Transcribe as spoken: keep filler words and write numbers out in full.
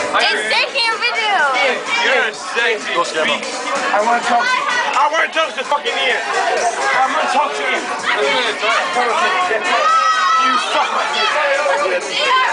It's taking a video. You're a sexy bitch. I want to talk to you. I want to talk to fucking Ian. I want to talk to you. You fucker.